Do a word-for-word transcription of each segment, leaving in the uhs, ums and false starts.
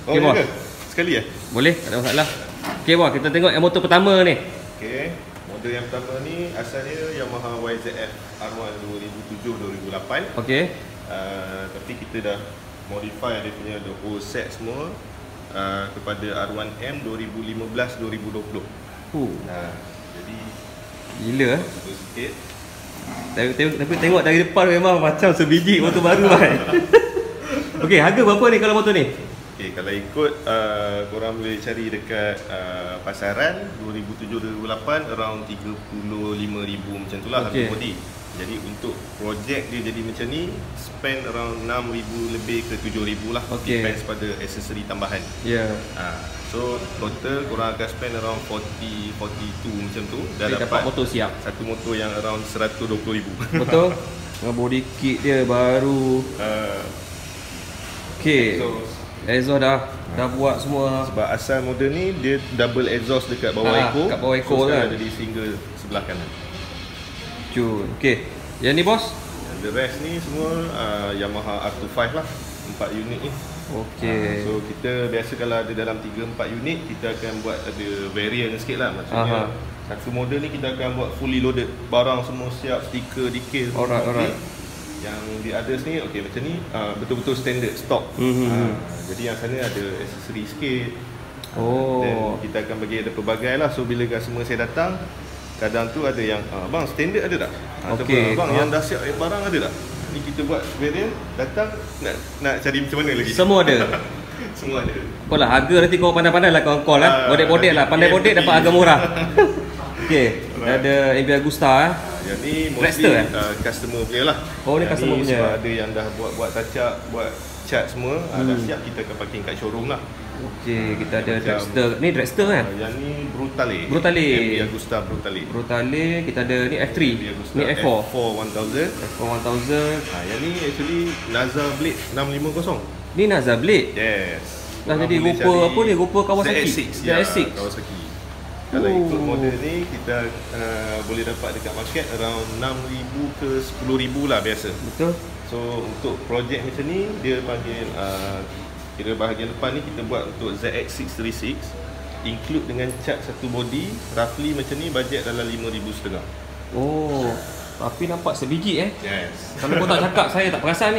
Oh, okay, bos. Sekali eh? Boleh, tak ada masalah. Okey bos, kita tengok yang motor pertama ni. Okey, model yang pertama ni asalnya Yamaha Y Z F R satu dua ribu tujuh dua ribu lapan. Okey. Uh, tapi kita dah modify dia punya the whole set semua uh, kepada R satu M dua ribu lima belas dua ribu dua puluh. Uh. Nah, jadi gila eh. Sikit. Tapi, tapi tengok dari depan memang macam sebiji motor baru kan. Okey, harga berapa ni kalau motor ni? Okey, kalau ikut uh, korang boleh cari dekat uh, pasaran dua ribu tujuh dua ribu lapan around tiga puluh lima ribu macam tu lah okay. harga body. Jadi untuk projek dia jadi macam ni spend around enam ribu lebih ke tujuh ribu lah. Okay. Depends pada aksesori tambahan. Ya. Yeah. Ha, so total korang akan spend around forty, forty-two macam tu. Dah dapat, dapat motor siap. Satu motor yang around seratus dua puluh ribu. Betul. Dengan body kit dia baru. Uh, okay. Exhaust. Exhaust dah dah buat semua. Sebab asal model ni dia double exhaust dekat bawah ha, ekor. Dekat bawah ekor so, kan. Jadi single sebelah kanan. Cun. Okey. Yang ni bos? The rest ni semua uh, Yamaha R dua puluh lima lah. empat unit ni. Okey. Uh, so kita biasa kalau ada dalam tiga empat unit kita akan buat ada variant sikit lah. Maksudnya Aha. satu model ni kita akan buat fully loaded. Barang semua siap, stiker, detail. Alright, alright. Yang di others ni okey macam ni uh, betul-betul standard stock. Mm-hmm. uh, jadi yang sana ada aksesori sikit. Oh. Dan kita akan bagi ada pelbagai lah. So bila semua saya datang, kadang tu ada yang ah, bang standard ada tak? Okey. Bang yang dah siap eh, barang ada tak? Ni kita buat variant datang nak nak cari macam mana lagi? Semua ada. Semua ada. Kau lah harga nanti kau pandai-pandai lah kau call lah. Bodek-bodek lah, pandai-bodek dapat harga murah. Okey. Ada A B Agusta eh. Yang ni mostly eh? uh, customer punya lah. Oh ni customer punya. Sebab ada yang dah buat-buat touch up, buat cat semua, hmm. uh, dah siap kita akan parking kat showroom lah. Okey, kita ada Dragster. Ni Dragster kan? Uh, yang ni Brutale. Brutale. A B Agusta Brutale. Brutale, kita ada ni F three. Ni F four. F four one thousand. F four one thousand. Ha, yang ni actually Naza Blade enam lima kosong. Ni Naza Blade? Yes. Dah jadi rupa apa ni? Rupa Kawasaki. Z X six. Z X six. Kawasaki. Kalau oh. ikut model ni kita uh, boleh dapat dekat market around enam ribu ke sepuluh ribu lah biasa. Betul. So untuk projek macam ni dia panggil uh, kira bahagian depan ni kita buat untuk Z X six tiga six include dengan cat satu body roughly macam ni bajet dalam lima ribu setengah. Oh, tapi nampak sebiji eh. Yes. Kalau kau tak cakap saya tak perasan ni.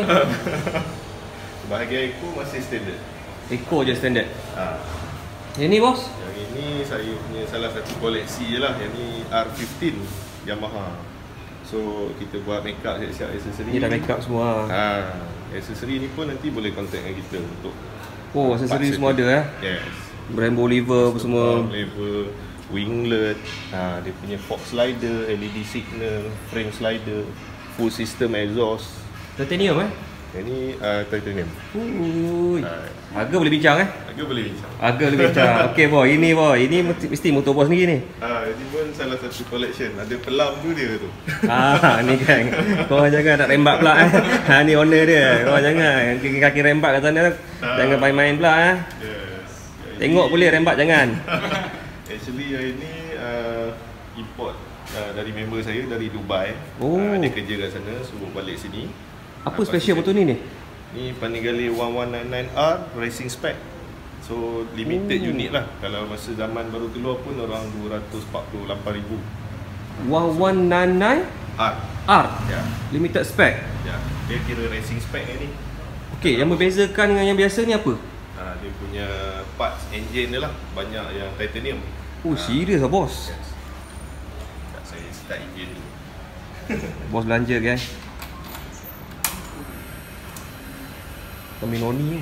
Bahagian ekor masih standard. Ekor je standard. Ha. Yang ni bos? Yang ini saya punya salah satu koleksi je lah. Yang ni R fifteen Yamaha. So kita buat make up siap-siap aksesori. Ni dah make up semua. Ha, aksesori ni pun nanti boleh contact dengan kita untuk. Oh, aksesori semua ada eh. Yes. Brembo lever apa semua. Lever, winglet, ha, dia punya fog slider, L E D signal, frame slider, full system exhaust. Titanium eh? Yang ni uh, titanium. Ui. Uh, harga boleh bincang eh? Harga boleh bincang. Harga boleh bincang. Okey boy, ini boy, ini mesti motor bos sendiri ni. Ah, uh, ini pun salah satu collection. Ada pelam tu dia tu. Ah, ni kan. Kau jangan nak rembat pula eh. Ha ni owner dia. Kau jangan kaki-kaki rembat kat sana. Uh, jangan main-main pula eh. Yes. Tengok boleh rembat jangan. Actually yang ini uh, import uh, dari member saya dari Dubai. Oh. Uh, dia kerja kat sana, suruh balik sini. Apa special motor ni ni? Ni Panigale one one nine nine R racing spec. So limited oh. unit lah. Kalau masa zaman baru keluar pun orang dua ratus empat puluh lapan ribu. one one nine nine R. R. Ya. Limited spec. Ya. Dia kira racing spec ni. Okey, yang membezakan dengan yang biasa ni apa? Ha, dia punya parts engine dia lah banyak yang titanium. Oh, ha. Serius lah bos. Yes. Tak, saya start engine dulu. Bos belanja guys. Kami noni.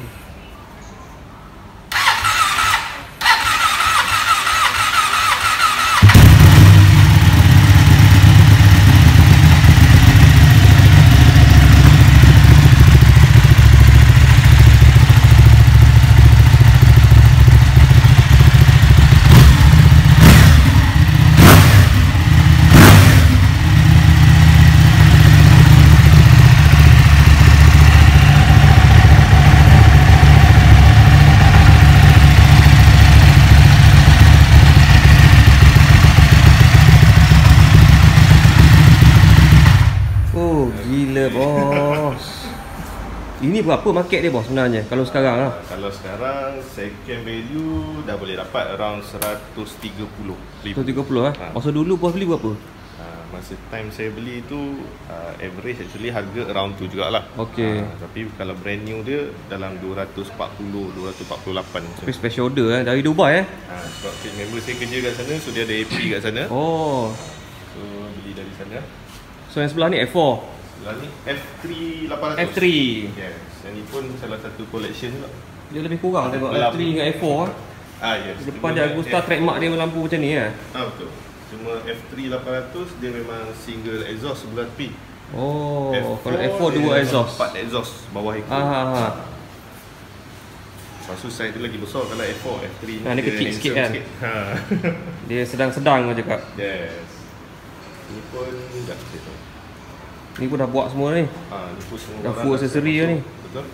Ini berapa market dia bos sebenarnya kalau sekarang lah? Uh, kalau sekarang second value dah boleh dapat around seratus tiga puluh ribu. seratus tiga puluh ah. Ha. Masa dulu bos beli berapa? Uh, masa time saya beli tu uh, average actually harga around tu jugalah. Okey. Uh, tapi kalau brand new dia dalam dua ratus empat puluh, dua ratus empat puluh lapan. Tapi special order eh dari Dubai eh. Uh, sebab member saya kerja kat sana, so dia ada A P kat sana. Oh. So beli dari sana. So yang sebelah ni F four. Sebelah ni F three lapan ratus. F three. Yes. Yang ni pun salah satu collection juga. Dia lebih kurang tengok F three dengan F four. Ah yes. Depan dia Agusta trademark dia lampu macam ni eh. Ah betul. Cuma F three lapan ratus dia memang single exhaust sebelah tepi. Oh, F four kalau F four dua exhaust. empat exhaust bawah ekor. Ah ha ha. Lepas tu size dia lagi besar kalau F four, F three nah, ni kecil sikit kan. Sikit. Ha. Dia sedang-sedang aja cakap. Yes. Ni pun dah set. Ni pun dah buat semua ni. Ha, ni pun semua. Dah full aksesori ni. Betul.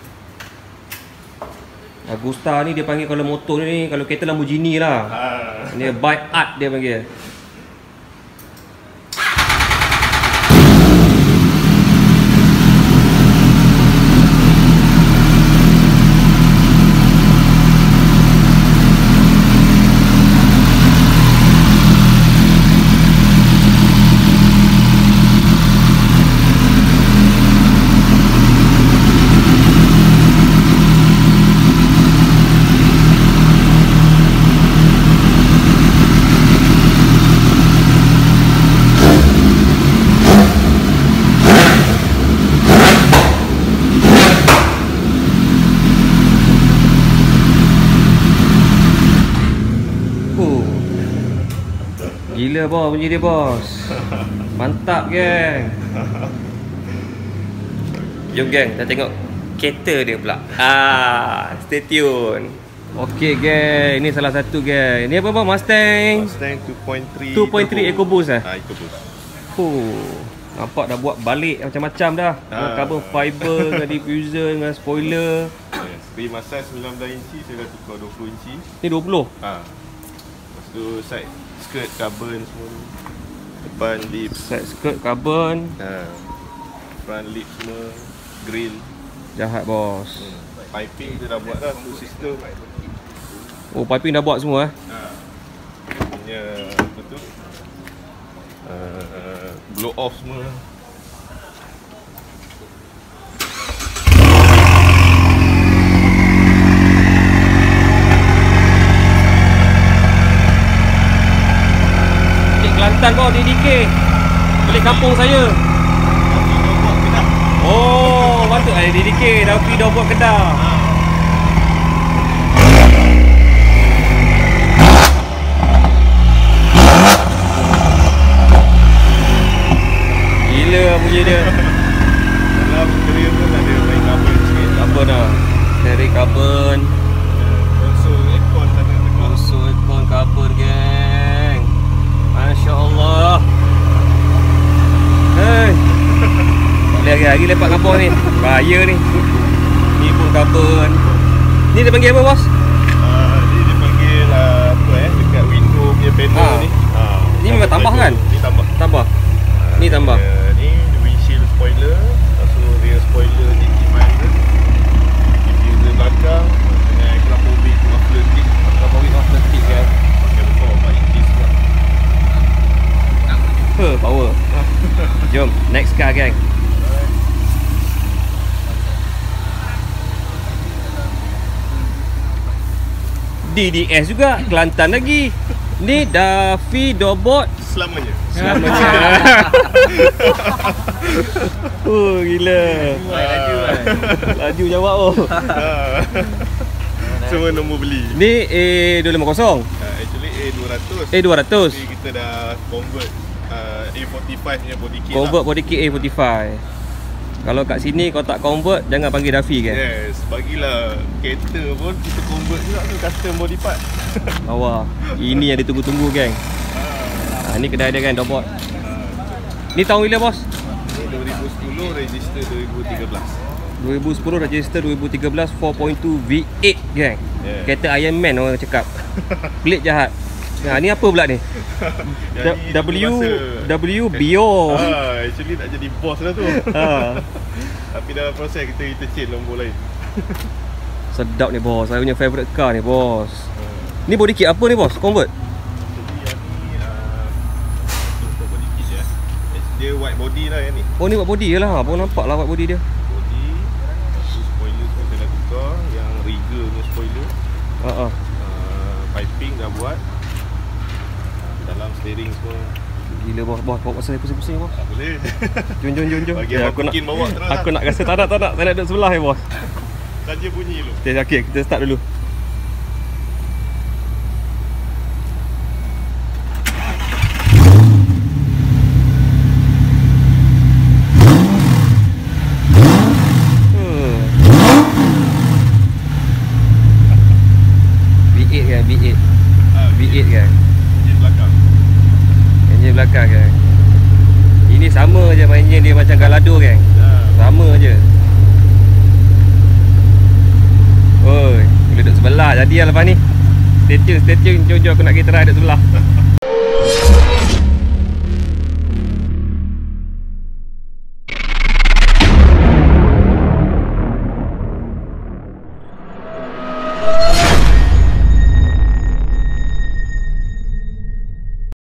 Agusta ni dia panggil kalau motor ni, kalau kereta Lamborghini lah. Ha. Ni bike art dia panggil. Gila bos bunyi dia bos. Mantap geng. Jom geng kita tengok kereta dia pula. Ah, stay tune. Okey geng, ini salah satu geng. Ini apa bang? Mustang Mustang two point three two point three EcoBoost eh? Ah, EcoBoost. Huh. Nampak dah buat balik macam-macam dah. Dengan ah. carbon fiber, dengan diffuser, dengan spoiler. Yes. Rim asas sembilan belas inci, saya dah tukar dua puluh inci. Ni dua puluh? Ha. Lepas tu side skirt carbon semua ni. Depan lip. Side skirt carbon. Ha. Front lip semua. Grill. Jahat bos. Hmm. Piping dia dah buat dah, full system. Oh, piping dah buat semua eh? Ha. Punya apa tu? Uh, blow off semua. Cik Kelantan kau D D K balik kampung saya. Oh, patut ada D D K dah pergi dah buat Kedah. Gila bunyi dia. Dalam interior pun ada main carbon sikit. Carbon lah. Dari carbon. Konsol aircon sana tengok. Konsol aircon carbon geng. Masya Allah. Hei. Boleh lagi lepak kampung ni. Bahaya ni. Ni pun carbon. Ni dia panggil apa bos? Uh, ni dia panggil uh, apa eh dekat window punya panel ha. Ni. Ha. Ni memang tambah kan? Ni tambah. Tambah. Uh, ni tambah. Uh, ni windshield spoiler, lepas tu rear spoiler D T five hundred. Diffuser belakang dengan aerofobic muffler kit. Aerofobic muffler kit kan. Pakai besar empat inci juga. Huh, power. Jom, next car gang. D D S juga, Kelantan lagi. Ni Daffy Dobot selamanya. Selamanya. Oh gila. Laju kan. Laju jawab oh. Semua nombor beli. Ni A dua lima kosong. Uh, actually A dua ratus. A dua ratus. Tapi kita dah convert uh, A empat puluh lima punya body kit. Convert lah. Body kit A empat puluh lima. Kalau kat sini kau tak convert, jangan panggil Daffy kan? Yes, bagilah kereta pun kita convert juga tu custom body part. Awak, ini yang ditunggu-tunggu geng. Ha, ni kedai dia kan, Dobot. Ni tahun bila bos? Ni dua ribu sepuluh, register dua ribu tiga belas. dua ribu sepuluh, register dua ribu tiga belas, four point two V eight geng. Yeah. Kereta Iron Man orang cakap. Pelik jahat. Nah, ni apa pula ni? W W Bio. Ah, actually nak jadi bos lah tu. Ha. Tapi dalam proses kita kita change nombor lain. Sedap ni bos, saya punya favourite car ni bos. hmm. Ni body kit apa ni bos? Convert? Jadi yang ni uh, untuk body kit ya. Dia white body lah yang ni. Oh ni white body je lah, baru nampak lah white body dia. Body, spoiler semua saya dah tukar. Yang rigger punya spoiler. uh -uh. uh, Piping dah buat. Dalam steering semua. Gila bos, bos, bawa pasal pusing-pusing bos. Tak boleh. Jom, jom, jom, jom. Bagi ya, aku nak bawa terus. Aku nak rasa tak nak, tak nak. Saya nak duduk sebelah ya bos. Saja bunyi dulu. Okay, okay, kita start dulu. V eight kan, V eight. V eight kan. Enjin belakang. Enjin belakang kan. Ini sama je main enjin dia macam Galado kan. Sama je. Oi, boleh duduk sebelah jadi lah lepas ni. Stay tune, stay tune. Jom-jom aku nak pergi try duduk sebelah.